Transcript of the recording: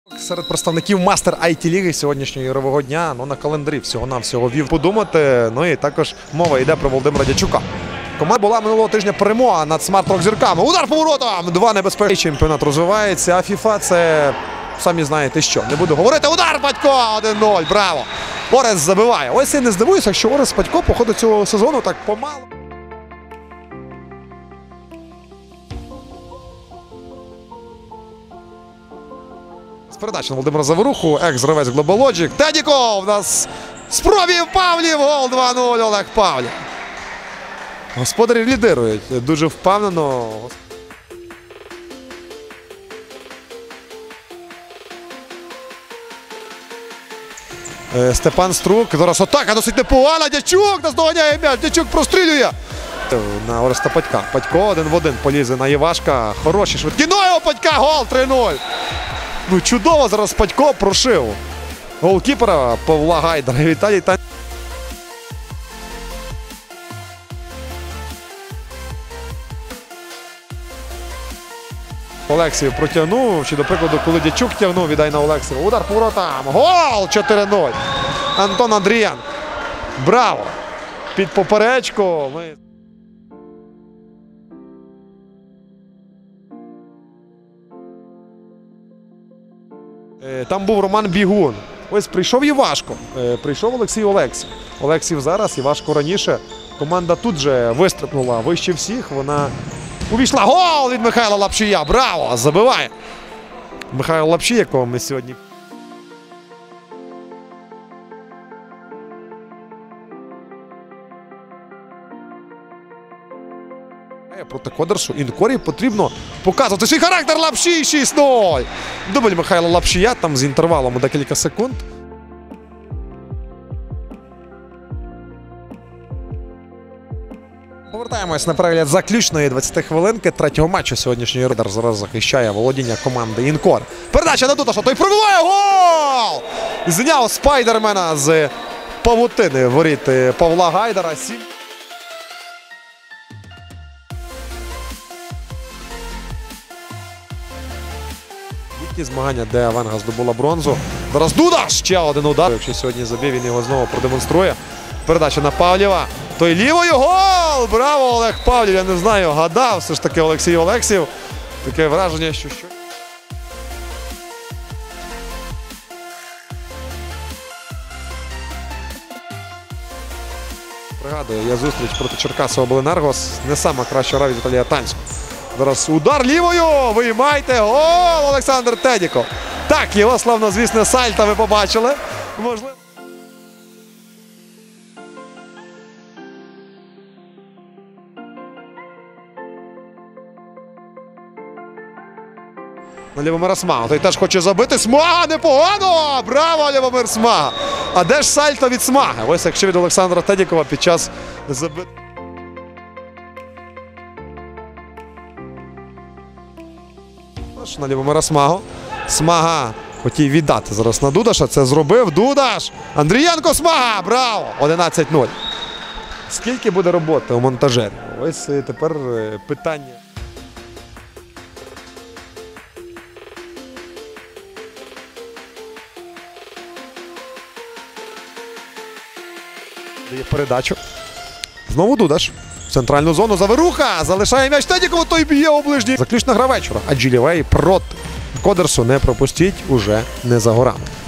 Серед представників Мастер IT-ліги сьогоднішнього ігрового дня на календарі всього-навсього вів подумати. Ну і також мова йде про Володимира Дячука. Команда була минулого тижня перемога над Смарт-Рок Зірками. Удар по воротам! Два небезпечні. Чемпіонат розвивається, а FIFA це самі знаєте що. Не буду говорити. Удар Батько! 1-0. Браво! Орес забиває. Ось я не здивуюся, якщо Орес Батько по ходу цього сезону так помало. Передача на Володимира Заворуху, екс-гравець Global Logic. Тедіков! У нас спробів Павлів! Гол 2-0 Олег Павлів. Господарі лідирують дуже впевнено. Степан Струк. Зараз атака досить непогана. Дячук наздоганяє м'яч. Дячук прострілює. На Ореста Патька. Патько 1 в 1 полізе на Івашка. Хороші швидкі. Ну його Патька! Гол 3-0. Ну, чудово зараз Патько прошив голкіпера Павла Гайдара. Віталій Та... Олексій протягнув. Чи, до прикладу, коли Дячук тягнув, віддай на Олексія. Удар по воротам. Гол 4-0. Антон Андріян. Браво! Під поперечку. Там був Роман Бігун. Ось прийшов Івашко. Прийшов Олексій Олексій. Олексів зараз, Івашко раніше. Команда тут же вистрибнула вище всіх. Вона увійшла. Гол від Михайла Лапшія. Браво! Забиває. Михайло Лапшій, якого ми сьогодні... Проти Кодерсу Інкорі потрібно показувати свій характер. Лапшій 6-0. Дубль Михайла Лапшія там з інтервалом у декілька секунд. Повертаємось на перегляд заключної 20 хвилинки третього матчу сьогоднішньої Радар. Зараз захищає володіння команди Інкор. Передача на Дудоша, той пробиває гол! Зняв спайдермена з павутини воріт Павла Гайдара. Змагання, де Венга здобула бронзу. Зараз Дудаш! Ще один удар. Якщо сьогодні забив, він його знову продемонструє. Передача на Павлєва. Той лівою гол! Браво, Олег Павлів! Я не знаю, гадав все ж таки Олексій Олексів. Таке враження, що... Пригадую, я зустріч проти Черкасовобленерго. Не сама краща гра від Віталія Танського. Зараз удар лівою! Виймайте! Гол! Олександр Тедіков. Так, його славнозвісне сальто ви побачили. Можливо. На Любомира Смагу. Той теж хоче забити. Смага! Непогано! Браво, Любомир Смага! А де ж сальто від Смаги? Ось якщо від Олександра Тедікова під час забити. На Любомира Смагу. Смага хотів віддати зараз на Дудаша. Це зробив Дудаш. Андрієнко Смага. Браво! 11-0. Скільки буде роботи у монтажері? Ось тепер питання. Дає передачу. Знову Дудаш. Центральну зону Заворуха. Залишає м'яч Тедікову, той б'є у ближній. Заключна гра вечора. А Джилівей проти Кодерсу не пропустіть уже не за горами.